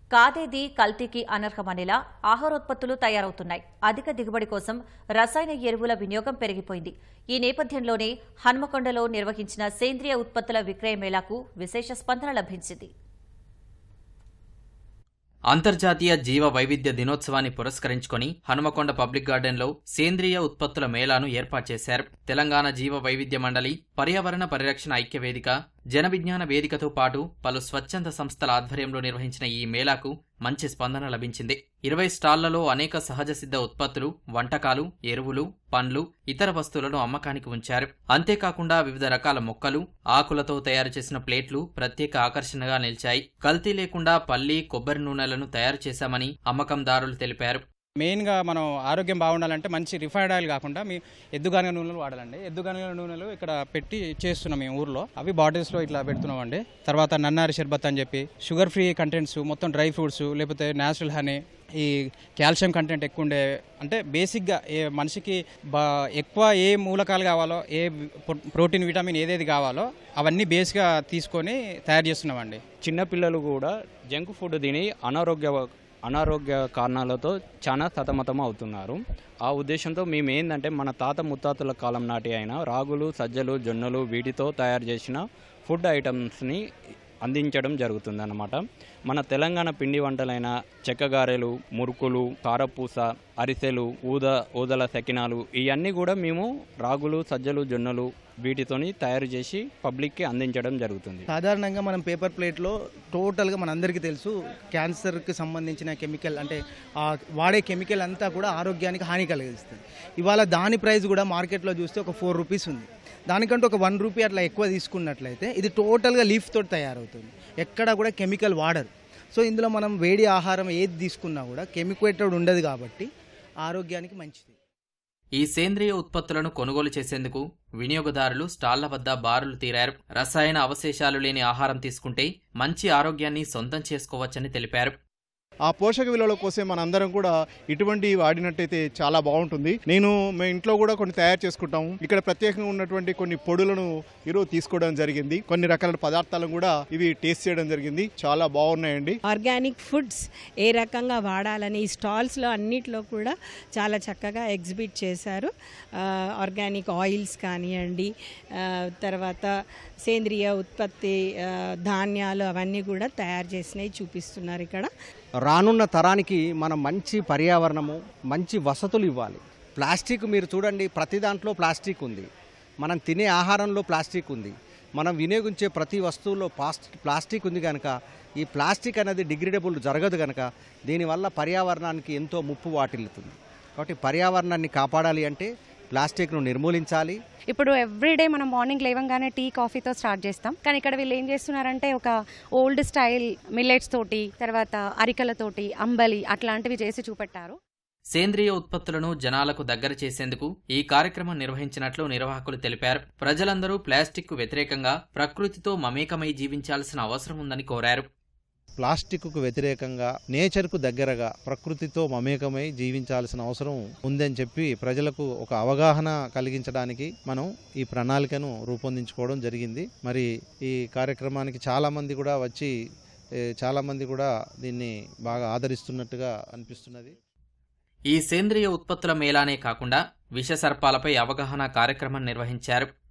కాదేది కల్తీకి అనర్హమనేలా ఆహారోత్పత్తులు తయారవుతున్నాయి. అధిక దిగుబడి కోసం రసాయన ఎరువుల వినియోగం పెరిగిపోయింది. ఈ నేపథ్యంలోనే హన్మకొండలో నిర్వహించిన సేంద్రియ ఉత్పత్తుల విక్రయ మేళాకు విశేష స్పందన లభించింది. అంతర్జాతీయ జీవ వైవిధ్య దినోత్సవాన్ని పురస్కరించుకొని హనుమకొండ పబ్లిక్ గార్డెన్లో సేంద్రియ ఉత్పత్తుల మేళాను ఏర్పాటు చేశారు. తెలంగాణ జీవ వైవిధ్య మండలి, పర్యావరణ పరిరక్షణ ఐక్య వేదిక, జన విజ్ఞాన వేదికతో పాటు పలు స్వచ్ఛంద సంస్థల ఆధ్వర్యంలో నిర్వహించిన ఈ మేళాకు మంచి స్పందన లభించింది. 20 స్టాళ్లలో అనేక సహజ సిద్ధ ఉత్పత్తులు, వంటకాలు, ఎరువులు, పండ్లు, ఇతర వస్తువులను అమ్మకానికి ఉంచారు. అంతేకాకుండా వివిధ రకాల మొక్కలు, ఆకులతో తయారు చేసిన ప్లేట్లు ప్రత్యేక ఆకర్షణగా నిలిచాయి. కల్తీ లేకుండా పల్లి, కొబ్బరి నూనెలను తయారు చేశామని అమ్మకందారులు తెలిపారు. మెయిన్గా మనం ఆరోగ్యం బాగుండాలంటే మంచి రిఫైన్డ్ ఆయిల్ కాకుండా మీ ఎద్దుగానుగ నూనెలు వాడాలండి. ఎద్దుగానుగ నూనెలు ఇక్కడ పెట్టి చేస్తున్నాం మేము ఊర్లో. అవి బాటిల్స్లో ఇట్లా పెడుతున్నాం అండి. తర్వాత నన్నారి షర్బత్ అని చెప్పి షుగర్ ఫ్రీ కంటెంట్స్, మొత్తం డ్రై ఫ్రూట్స్, లేకపోతే న్యాచురల్ హనీ, ఈ కాల్షియం కంటెంట్ ఎక్కువ ఉండే, అంటే బేసిక్గా ఏ మనిషికి ఎక్కువ ఏ మూలకాలు కావాలో, ఏ ప్రోటీన్, విటమిన్ ఏదేది కావాలో అవన్నీ బేస్గా తీసుకొని తయారు చేస్తున్నామండి. చిన్నపిల్లలు కూడా జంక్ ఫుడ్ తిని అనారోగ్య కారణాలతో చాలా సతమతం అవుతున్నారు. ఆ ఉద్దేశంతో మేము ఏంటంటే మన తాత ముత్తాతల కాలం నాటి అయిన రాగులు, సజ్జలు, జొన్నలు వీటితో తయారు చేసిన ఫుడ్ ఐటమ్స్ని అందించడం జరుగుతుందన్నమాట. మన తెలంగాణ పిండి వంటలైన చెక్కగారెలు, మురుకులు, కారపూస, అరిసెలు, ఊదల సకినాలు ఇవన్నీ కూడా మేము రాగులు, సజ్జలు, జొన్నలు వీటితోని తయారు చేసి పబ్లిక్కి అందించడం జరుగుతుంది. సాధారణంగా మనం పేపర్ ప్లేట్లో టోటల్గా మనందరికీ తెలుసు క్యాన్సర్కి సంబంధించిన కెమికల్, అంటే వాడే కెమికల్ అంతా కూడా ఆరోగ్యానికి హాని కలిగిస్తుంది. ఇవాళ దాని ప్రైస్ కూడా మార్కెట్లో చూస్తే ఒక 4 రూపీస్ ఉంది. దానికంటే ఒక 1 రూపీ అట్లా ఎక్కువ తీసుకున్నట్లయితే ఇది టోటల్గా లీఫ్ తోటి తయారవుతుంది. ఎక్కడ కూడా కెమికల్ వాడరు. సో ఇందులో మనం వేడి ఆహారం ఏది తీసుకున్నా కూడా కెమికల్ ఉండదు కాబట్టి ఆరోగ్యానికి మంచిది. ఈ సేంద్రియ ఉత్పత్తులను కొనుగోలు చేసేందుకు వినియోగదారులు స్టాళ్ల వద్ద బారులు తీరారు. రసాయన అవశేషాలు లేని ఆహారం తీసుకుంటే మంచి ఆరోగ్యాన్ని సొంతం చేసుకోవచ్చని తెలిపారు. ఆ పోషక విలువల కోసం మనందరం కూడా ఇటువంటి వాడినట్టయితే చాలా బాగుంటుంది. మేము ఇంట్లో కూడా కొన్ని తయారు చేసుకుంటాము. ఇక్కడ ప్రత్యేకంగా ఉన్నటువంటి కొన్ని పొడులను ఈరోజు తీసుకోవడం జరిగింది. కొన్ని రకాల పదార్థాలను కూడా ఇవి టేస్ట్ చేయడం జరిగింది. చాలా బాగున్నాయండి. ఆర్గానిక్ ఫుడ్స్ ఏ రకంగా వాడాలని ఈ స్టాల్స్లో అన్నిట్లో కూడా చాలా చక్కగా ఎగ్జిబిట్ చేశారు. ఆర్గానిక్ ఆయిల్స్ కానివ్వండి, తర్వాత సేంద్రియ ఉత్పత్తి ధాన్యాలు అవన్నీ కూడా తయారు చేసినవి చూపిస్తున్నారు. ఇక్కడ రానున్న తరానికి మనం మంచి పర్యావరణము, మంచి వసతులు ఇవ్వాలి. ప్లాస్టిక్ మీరు చూడండి, ప్రతి దాంట్లో ప్లాస్టిక్ ఉంది. మనం తినే ఆహారంలో ప్లాస్టిక్ ఉంది. మనం వినియోగించే ప్రతి వస్తువులో ప్లాస్టిక్ ఉంది కనుక ఈ ప్లాస్టిక్ అనేది డిగ్రేడబుల్ జరగదు కనుక దీనివల్ల పర్యావరణానికి ఎంతో ముప్పు వాటిల్లుతుంది. కాబట్టి పర్యావరణాన్ని కాపాడాలి అంటే ప్లాస్టిక్ను నిర్మూలించాలి. ఇప్పుడు ఎవ్రీడే మనం మార్నింగ్ లేవంగానే టీ, కాఫీతో స్టార్ట్ చేస్తాం. కానీ ఇక్కడ వీళ్ళు ఏం చేస్తున్నారంటే ఒక ఓల్డ్ స్టైల్ మిల్లెట్స్ తోటి, తర్వాత అరికలతోటి, అంబలి అట్లాంటివి చేసి చూపెట్టారు. సేంద్రియ ఉత్పత్తులను జనాలకు దగ్గర చేసేందుకు ఈ కార్యక్రమం నిర్వహించినట్లు నిర్వాహకులు తెలిపారు. ప్రజలందరూ ప్లాస్టిక్ వ్యతిరేకంగా ప్రకృతితో మమేకమై జీవించాల్సిన అవసరం ఉందని కోరారు. ప్లాస్టిక్కు వ్యతిరేకంగా, నేచర్కు దగ్గరగా, ప్రకృతితో మమేకమై జీవించాల్సిన అవసరం ఉందని చెప్పి ప్రజలకు ఒక అవగాహన కలిగించడానికి మనం ఈ ప్రణాళికను రూపొందించుకోవడం జరిగింది. మరి ఈ కార్యక్రమానికి చాలామంది కూడా వచ్చి చాలామంది కూడా దీన్ని బాగా ఆదరిస్తున్నట్టుగా అనిపిస్తున్నది. ఈ సేంద్రియ ఉత్పత్తుల మేళానే కాకుండా విష సర్పాలపై అవగాహన కార్యక్రమం నిర్వహించారు.